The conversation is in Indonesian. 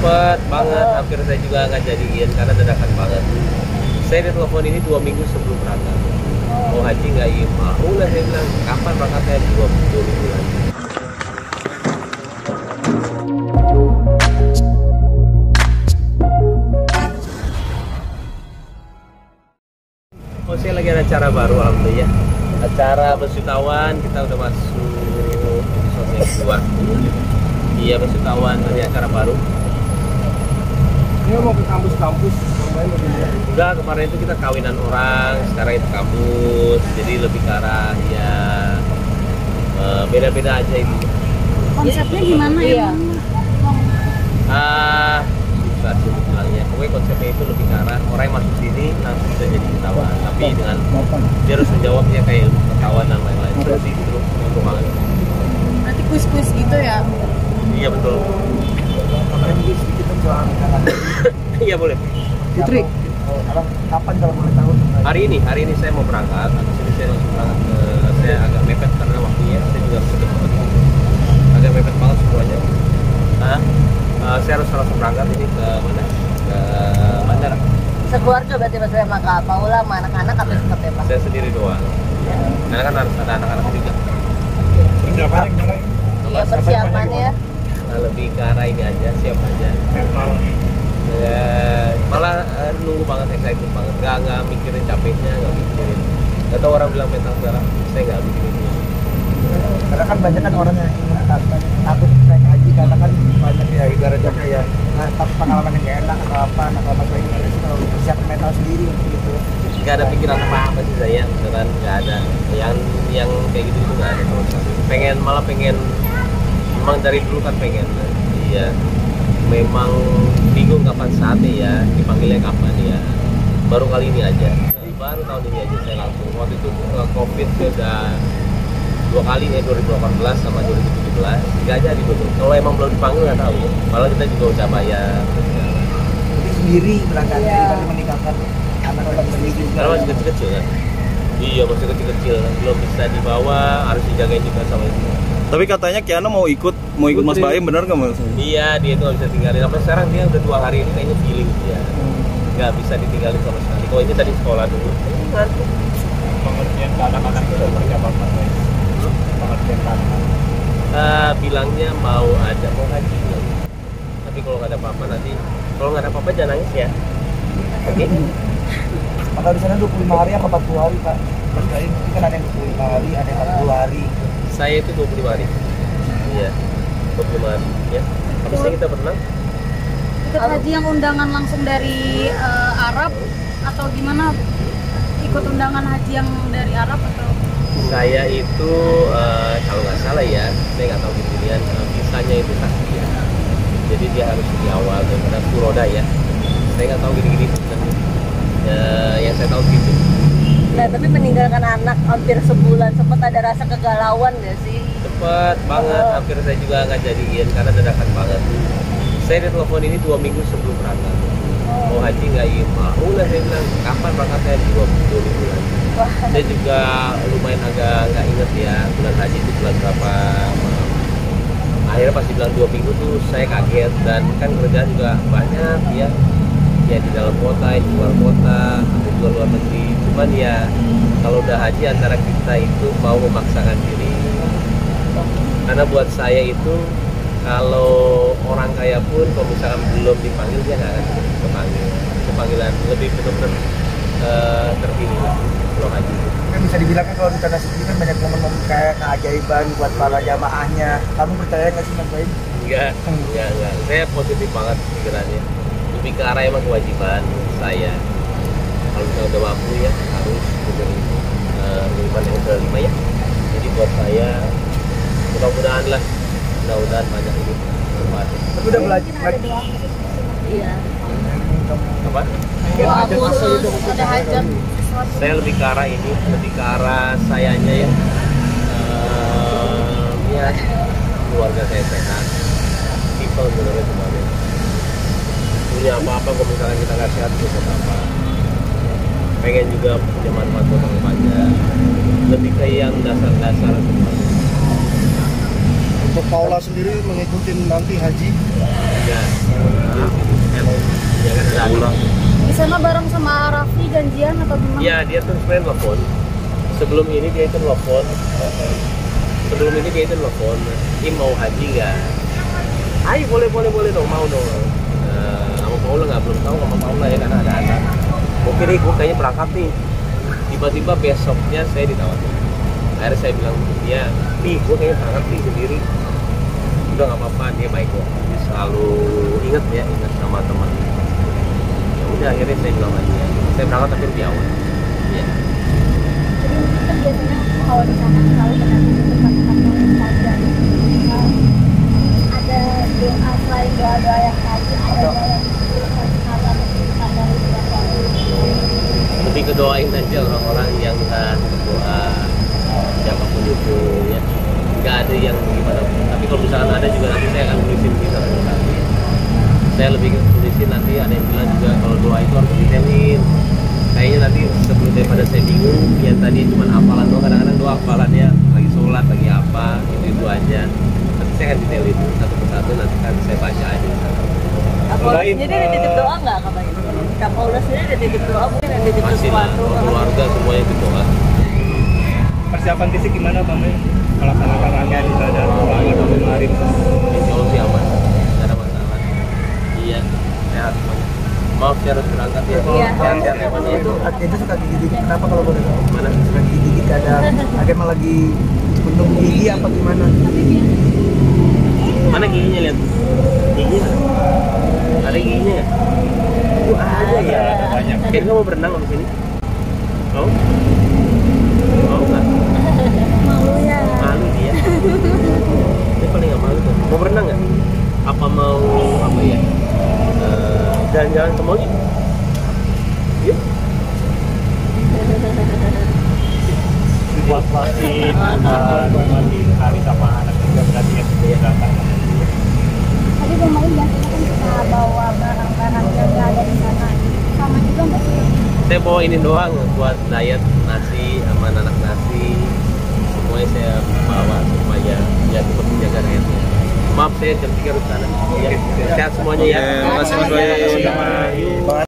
Cepet banget, hampir saya juga nggak jadiin karena dadakan banget. Saya ditelepon ini 2 minggu sebelum berangkat. Mau haji nggak? Iya mau lah, saya bilang. Kapan berangkatnya? 2 minggu lagi. Oh, saya lagi ada acara baru, alhamdulillah. Acara bersutawan, kita udah masuk episode yang kedua. Iya, bersutawan dari acara baru. Dia mau ke kampus-kampus, Udah, kemarin itu kita kawinan orang, sekarang itu kampus, jadi lebih ke arah ya beda-beda aja itu. Konsepnya gimana ya? Susah sih bilangnya. Pokoknya konsepnya itu lebih ke arah orang yang masuk sini langsung bisa jadi wisatawan, tapi dengan dia harus menjawabnya kayak wisatawan dan lain-lain. Terus sih itu banget. Berarti kuis-kuis gitu ya? Iya betul. Iya boleh. Putri, kapan kalau boleh tahu? Hari ini saya mau berangkat. Habis ini saya langsung berangkat saya agak mepet karena waktunya. Saya juga cepet agak mepet banget semuanya. Saya harus langsung berangkat ini ke mana? Ke bandara. Sekeluarga berarti Mas sama Kak Paula sama anak-anak atau seperti apa? Saya sendiri doang. Karena kan harus ada anak-anak juga. Iya, persiapannya. Lebih ke arah ini aja, siap aja. Malah nunggu banget, excited banget. Nggak mikirin capeknya, nggak mikirin. Nggak tahu orang bilang mental sekarang, saya nggak mikirin itu. Karena kan banyak kan orang yang takut naik haji karena kan banyak ya ibaratnya kayak pengalaman yang nggak enak atau apa, apa ini kalau persiapan mental sendiri untuk itu. Nggak ada pikiran apa sih saya, beneran nggak ada. Yang kayak gitu nggak ada sama sekali. Malah pengen. Memang dari dulu kan pengen, iya. Memang bingung kapan saatnya ya, dipanggilnya kapan ya. Baru kali ini aja, baru tahun ini aja saya langsung. Waktu itu COVID sudah 2 kali ya, 2018 sama 2017. 3 aja di dulu. Kalau emang belum dipanggil nggak tahu. Malah kita juga udah bayar. Jadi sendiri berangkatnya daripada meninggalkan anak-anak sendiri. Karena masih kecil-kecil kan. Iya masih kecil-kecil, belum bisa dibawa, harus dijagain juga sama itu. Tapi katanya Kiana mau ikut Mas Baim, benar nggak Mas? Iya, dia itu nggak bisa tinggalin. Sampai sekarang dia udah 2 hari ini kayaknya feeling dia nggak bisa ditinggalin sama sekali. Kalau ini tadi sekolah dulu. Pengertian ke anak-anak itu seperti apa Mas? Pengertian ke anak-anak. Bilangnya mau haji. Tapi kalau nggak ada apa-apa nanti, kalau nggak ada apa-apa jangan nangis ya. Oke? Maka di sana 25 hari apa 40 hari Pak? Mas Baim, kan ada yang 25 hari, ada yang 40 hari. Saya itu 25 hari. Iya, 25 hari ya. Habisnya kita berenang. Ikut haji yang undangan langsung dari Arab atau gimana? Ikut undangan haji yang dari Arab atau? Saya itu kalau nggak salah ya, saya nggak tahu pilihan visanya itu Taskia. Jadi dia harus di awal daripada Furoda ya. Saya nggak tahu gini-gini. Yang saya tahu gitu. Nah, tapi meninggalkan anak hampir sebulan, sempat ada rasa kegalauan nggak sih? Cepet banget, hampir saya juga nggak jadiin karena dadakan banget. Saya ditelepon ini 2 minggu sebelum berangkat. Mau haji nggak? Iya mau lah, saya bilang. Kapan berangkatnya? 2 minggu lagi. Saya juga lumayan agak nggak inget ya bulan haji itu bulan berapa. Akhirnya pas dibilang 2 minggu tuh saya kaget, dan kan kerjaan juga banyak ya. Ya di dalam kota, di luar kota, ada juga luar negeri. Cuman ya kalau udah haji antara kita itu mau memaksakan diri. Karena buat saya itu kalau orang kaya pun kalau misalkan belum dipanggil dia nggak akan kepanggil. Panggilan lebih benar-benar terpilih lah kalau haji. Kan bisa dibilang kan kalau di tanah suci kan banyak momen-momen kayak keajaiban buat para jamaahnya. Kamu percaya nggak sih Mas Baim? Enggak. Saya positif banget pikirannya. Lebih ke arah emang kewajiban saya. Kalau misalnya udah mampu ya harus memberi kewajiban yang kelima ya. Jadi buat saya mudah-mudahan banyak ini bermanfaat. Tapi udah belajar. Iya. Apa? Ada hajat. Saya lebih ke arah ini, lebih ke arah sayanya ya. Ya keluarga saya sehat, people sebenarnya semuanya. Punya apa-apa kalau misalkan kita nggak sehat itu buat apa? Pengen juga punya manfaat buat orang banyak. Lebih ke yang dasar-dasar. Untuk Paula sendiri mengikuti nanti haji? Ya, Iya, dia tuh sebenarnya telepon. Sebelum ini dia itu telepon. Ini mau haji nggak? Ayo boleh dong, mau dong. Sama Paula nggak, belum tahu sama Paula ya karena ada anak. Oke deh, gue kayaknya berangkat nih. Tiba-tiba besoknya saya ditawarin. Akhirnya saya bilang, ya nih gue kayaknya berangkat nih sendiri. Udah nggak apa-apa, dia baik kok. Dia selalu ingat sama teman. Ya udah, akhirnya saya bilang aja. Saya berangkat tapi lebih awal. Iya. Kan biasanya kalau di sana selalu tempat-tempat yang saja. Ada doa selain doa-doa yang tadi, ada doa yang Lebih kedoain aja orang-orang yang berdoa, siapapun itu ya. Nggak ada yang gimana pun. Tapi kalau misalkan ada juga nanti saya akan tulisin kita. Saya lebih tulisin nanti ada yang bilang juga kalau doa itu harus detailin. Kayaknya nanti sebelum daripada saya bingung, yang tadi cuma hafalan doang, kadang-kadang doa hafalannya lagi sholat, lagi apa, itu aja. Nanti saya akan detailin satu persatu, nanti kan saya baca aja. Kak Paula sendiri ada titip doa nggak Kak Bayu? Kak Paula sendiri ada titip doa, mungkin ada titip Masih lah, sesuatu. keluarga semuanya itu doa. Persiapan fisik gimana Bang? Melaksanakan rangkaian ibadah atau kemarin? Insya Allah sih aman, nggak ada masalah. Iya, sehat semuanya. Maaf saya harus berangkat ya. Iya. Sehat-sehat ya, Pak. Itu suka gigi-gigi, kenapa kalau boleh tahu? Mana? Suka gigi-gigi kadang, ada emang lagi bentuk gigi apa gimana? Mana giginya, lihat? Giginya? Ada giginya nggak? Itu ada ya. Ada banyak. Kayaknya mau berenang di sini? Mau? Mau nggak? malu ya. Malu dia. Dia paling nggak malu tuh. Mau berenang nggak? Apa mau apa ya? Jalan-jalan ke mall yuk. Yuk. Puas-puasin, puas-puasin hari sama anak juga berarti ya. Tadi Bang Bayu biasanya kan suka bawa barang-barang yang nggak ada di sana. Sama juga nggak sih? Saya bawa ini doang buat diet, nasi sama anak nasi. Semuanya saya bawa supaya ya tetap menjaga dietnya. Maaf saya jam 3 harus sana. Ya, sehat semuanya ya. Terima kasih Mas Bayu. Yuk.